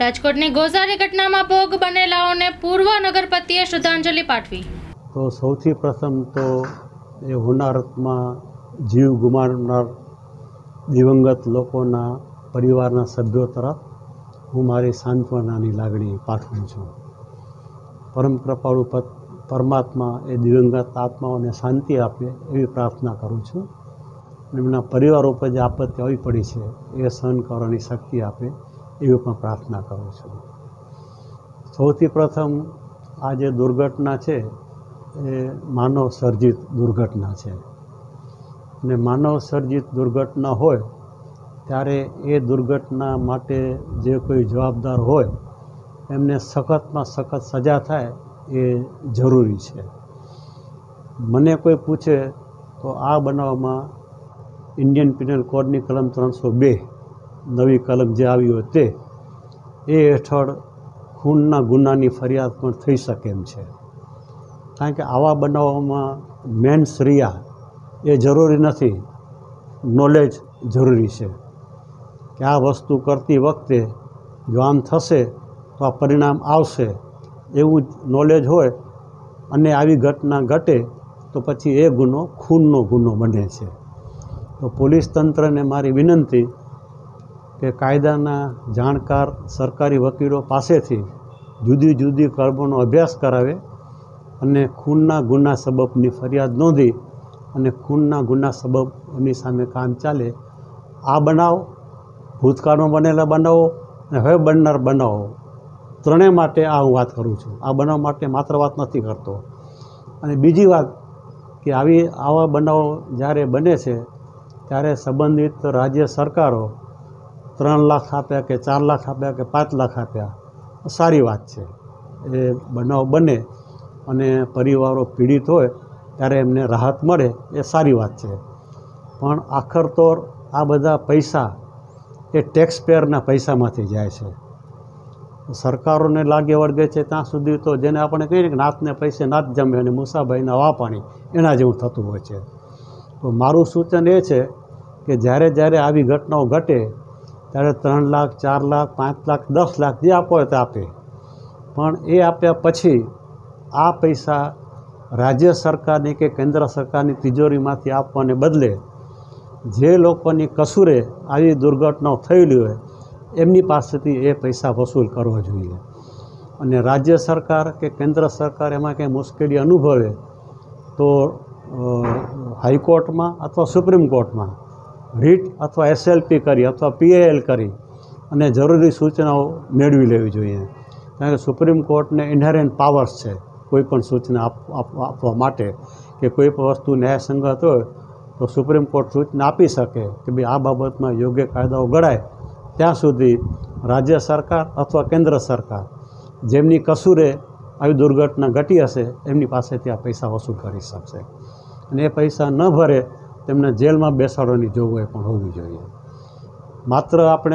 રાજકોટની ગોઝારી ઘટનામાં ભોગ બનેલાઓને પૂર્વ નગરપતિએ શ્રદ્ધાંજલિ પાઠવી। તો સૌથી પ્રથમ તો એ હોનારતમાં જીવ ગુમાવનાર દિવંગત લોકોના પરિવારના સભ્યો તરફ હું મારી સાંત્વનાની લાગણી પાઠવું છું। પરમ કૃપાળુ પરમાત્મા એ દિવંગત આત્માઓને શાંતિ આપે એવી પ્રાર્થના કરું છું। એમના પરિવાર ઉપર જે આપત્તિ આવી પડી છે એ સહન કરવાની શક્તિ આપે એવી પણ પ્રાર્થના કરું છું। સૌથી પ્રથમ આ જે દુર્ઘટના છે એ માનવ સર્જિત દુર્ઘટના છે અને માનવ સર્જિત દુર્ઘટના હોય ત્યારે એ દુર્ઘટના માટે જે કોઈ જવાબદાર હોય એમને સખતમાં સખત સજા થાય એ જરૂરી છે। મને કોઈ પૂછે તો આ બનાવમાં ઇન્ડિયન પિનલ કોડની કલમ 302 નવી કલમ જે આવી હોય તે એ હેઠળ ખૂનના ગુનાની ફરિયાદ પણ થઈ શકે એમ છે। કારણ કે આવા બનાવોમાં મેન્સ રિયા એ જરૂરી નથી, નોલેજ જરૂરી છે કે આ વસ્તુ કરતી વખતે જો આમ થશે તો આ પરિણામ આવશે એવું નોલેજ હોય અને આવી ઘટના ઘટે તો પછી એ ગુનો ખૂનનો ગુનો બને છે। તો પોલીસ તંત્રને મારી વિનંતી કે કાયદાના જાણકાર સરકારી વકીલો પાસેથી જુદી જુદી કલમોનો અભ્યાસ કરાવે અને ખૂનના ગુના સબબની ફરિયાદ નોંધી અને ખૂનના ગુના સબબની સામે કામ ચાલે। આ બનાવ ભૂતકાળમાં બનેલા બનાવો અને હવે બનનાર બનાવો ત્રણેય માટે આ હું વાત કરું છું। આ બનાવ માટે માત્ર વાત નથી કરતો। અને બીજી વાત કે આવા બનાવો જ્યારે બને છે ત્યારે સંબંધિત રાજ્ય સરકારો 3 લાખ આપ્યા કે 4 લાખ આપ્યા કે 5 લાખ આપ્યા સારી વાત છે। એ બનાવ બને અને પરિવારો પીડિત હોય ત્યારે એમને રાહત મળે એ સારી વાત છે। પણ આખર તો આ બધા પૈસા એ ટેક્સપેયરના પૈસામાંથી જાય છે। સરકારોને લાગે વળગે છે ત્યાં સુધી તો જેને આપણે કહીએ કે નાતને પૈસે નાત જમે અને મુસાભાઈના વા પાણી એના જેવું થતું હોય છે। તો મારું સૂચન એ છે કે જ્યારે આવી ઘટનાઓ ઘટે ત્યારે 3 લાખ 4 લાખ 5 લાખ 10 લાખ જે આપો હોય તે આપે, પણ એ આપ્યા પછી આ પૈસા રાજ્ય સરકારની કે કેન્દ્ર સરકારની તિજોરીમાંથી આપવાને બદલે જે લોકોની કસૂરે આવી દુર્ઘટનાઓ થયેલી હોય એમની પાસેથી એ પૈસા વસૂલ કરવા જોઈએ। અને રાજ્ય સરકાર કે કેન્દ્ર સરકાર એમાં કંઈ મુશ્કેલી અનુભવે તો હાઈકોર્ટમાં અથવા સુપ્રીમ કોર્ટમાં રીટ અથવા SLP કરી અથવા PAL કરી અને જરૂરી સૂચનાઓ મેળવી લેવી જોઈએ। કારણ કે સુપ્રીમ કોર્ટને ઇનહેરન્ટ પાવર્સ છે કોઈ પણ સૂચના આપવા માટે કે કોઈ પણ વસ્તુ ન્યાયસંગત હોય તો સુપ્રીમ કોર્ટ સૂચના આપી શકે કે ભાઈ આ બાબતમાં યોગ્ય કાયદાઓ ઘડાય ત્યાં સુધી રાજ્ય સરકાર અથવા કેન્દ્ર સરકાર જેમની કસૂરે આવી દુર્ઘટના ઘટી હશે એમની પાસેથી આ પૈસા વસૂલ કરી શકશે અને એ પૈસા ન ભરે તેમને જેલમાં બેસાડવાની જોગવાઈ પણ હોવી જોઈએ। માત્ર આપણે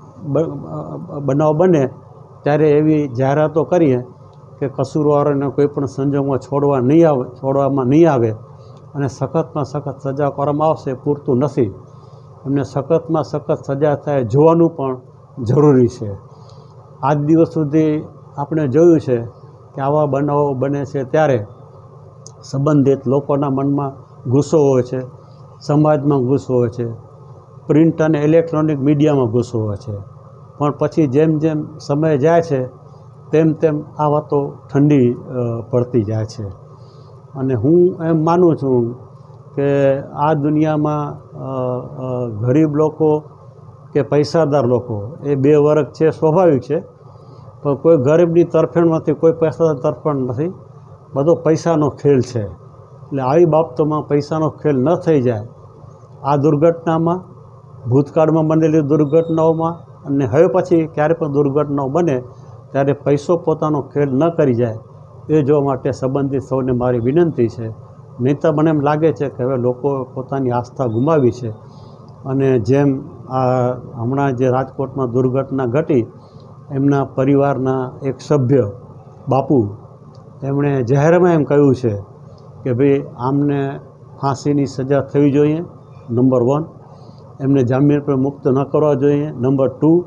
બનાવ બને ત્યારે એવી જાહેરાતો કરીએ કે કસૂરવારોને કોઈ પણ સંજોગોમાં છોડવામાં નહીં આવે અને સખતમાં સખત સજા કરવામાં આવશે પૂરતું નથી। એમને સખતમાં સખત સજા થાય જોવાનું પણ જરૂરી છે। આજ દિવસ સુધી આપણે જોયું છે કે આવા બનાવો બને છે ત્યારે સંબંધિત લોકોના મનમાં ગુસ્સો હોય છે, સમાજમાં ગુસ્સો હોય છે, પ્રિન્ટ અને ઇલેક્ટ્રોનિક મીડિયામાં ગુસ્સો હોય છે, પણ પછી જેમ જેમ સમય જાય છે તેમ તેમ આ વાતો ઠંડી પડતી જાય છે। અને હું એમ માનું છું કે આ દુનિયામાં ગરીબ લોકો કે પૈસાદાર લોકો એ બે વર્ગ છે, સ્વાભાવિક છે, પણ કોઈ ગરીબની તરફેણ નથી, કોઈ પૈસાદાર તરફેણ નથી, બધો પૈસાનો ખેલ છે। એટલે આવી બાબતોમાં પૈસાનો ખેલ ન થઈ જાય। આ દુર્ઘટનામાં ભૂતકાળમાં બનેલી દુર્ઘટનાઓમાં અને હવે પછી ક્યારે પણ દુર્ઘટનાઓ બને ત્યારે પૈસો પોતાનો ખેલ ન કરી જાય એ જોવા માટે સંબંધિત સૌને મારી વિનંતી છે। નહીં તો મને એમ લાગે છે કે હવે લોકો પોતાની આસ્થા ગુમાવી છે અને જેમ આ હમણાં જે રાજકોટમાં દુર્ઘટના ઘટી એમના પરિવારના એક સભ્ય બાપુ એમણે જાહેરમાં એમ કહ્યું છે કે ભાઈ આમને ફાંસીની સજા થવી જોઈએ, નંબર 1, એમને જામીન પર મુક્ત ન કરવા જોઈએ, નંબર 2,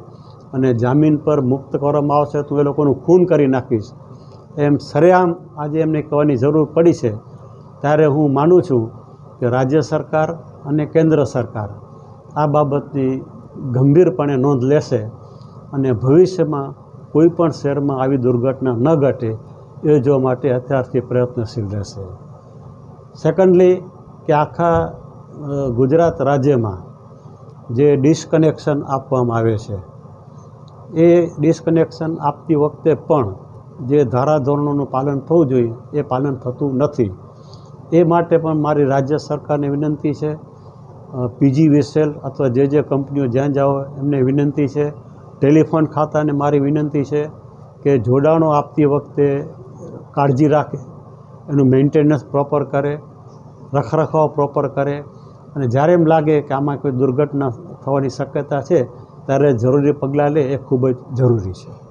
અને જામીન પર મુક્ત કરવામાં આવશે તો એ લોકોનું ખૂન કરી નાખીશ એમ સરેઆમ આજે એમને કહેવાની જરૂર પડી છે, ત્યારે હું માનું છું કે રાજ્ય સરકાર અને કેન્દ્ર સરકાર આ બાબતની ગંભીરપણે નોંધ લેશે અને ભવિષ્યમાં કોઈ પણ શહેરમાં આવી દુર્ઘટના ન ઘટે એ જોવા માટે અત્યારથી પ્રયત્નશીલ રહેશે. સેકન્ડલી, કે આખા ગુજરાત રાજ્યમાં જે ડિસ્કનેક્શન આપવામાં આવે છે એ ડિસ્કનેક્શન આપતી વખતે પણ જે ધારાધોરણોનું પાલન થવું જોઈએ એ પાલન થતું નથી. એ માટે પણ મારી રાજ્ય સરકારને વિનંતી છે, PGVSL અથવા જે કંપનીઓ જ્યાં જાઓ એમને વિનંતી છે, ટેલિફોન ખાતાને મારી વિનંતી છે કે જોડાણો આપતી વખતે કાળજી રાખે, એનું મેન્ટેનન્સ પ્રોપર કરે, રખરખાવ પ્રોપર કરે અને જ્યારે એમ લાગે કે આમાં કોઈ દુર્ઘટના થવાની શક્યતા છે ત્યારે જરૂરી પગલાં લે એ ખૂબ જ જરૂરી છે.